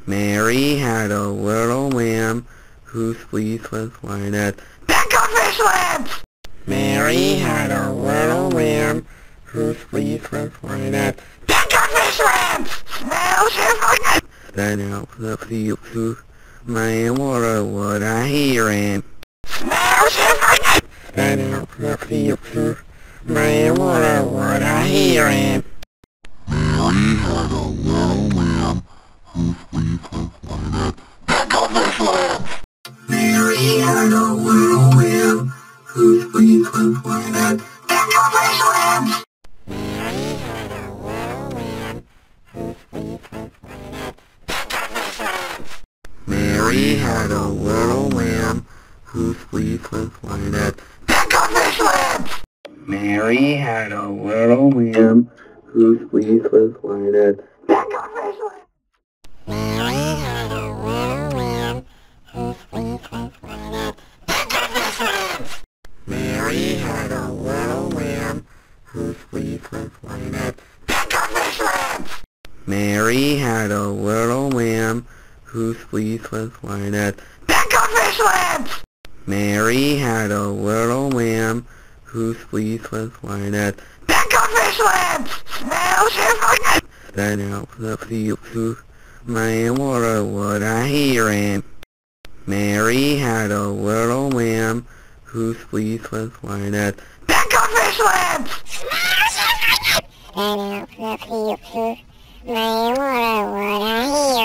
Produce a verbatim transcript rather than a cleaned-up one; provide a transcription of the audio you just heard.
Mary had a little lamb whose fleece was white as pickled fish lips. Mary had a little lamb whose fleece was white as pickled fish lips. Smells just like it. Then out the field to my water would I hear him. Smells just like it. Then out the field to my water would I hear him. Mary had a little lamb whose fleece was white as pickled fish lips. Mary had a little lamb whose fleece was white as pickled fish lips. Mary had a little lamb whose fleece was white as pickled fish lips. Mary had a little lamb whose fleece was white as pickled fish lips. Mary had a little lamb whose fleece was white as pickled fish lips. Mary had a little lamb whose fleece was white as pickled fish lips. Mary had a little lamb whose fleece was white as pickled fish lips. Mary had a little lamb whose fleece was white as pickled fish lips. Mary had a little lamb whose fleece was white as pickled fish lips. Smells just like it. Then out the field to my water would I hear him. Mary had a little lamb whose fleece was white as pickled fish lips. Smells just like it. Then out the field to my water would I hear him.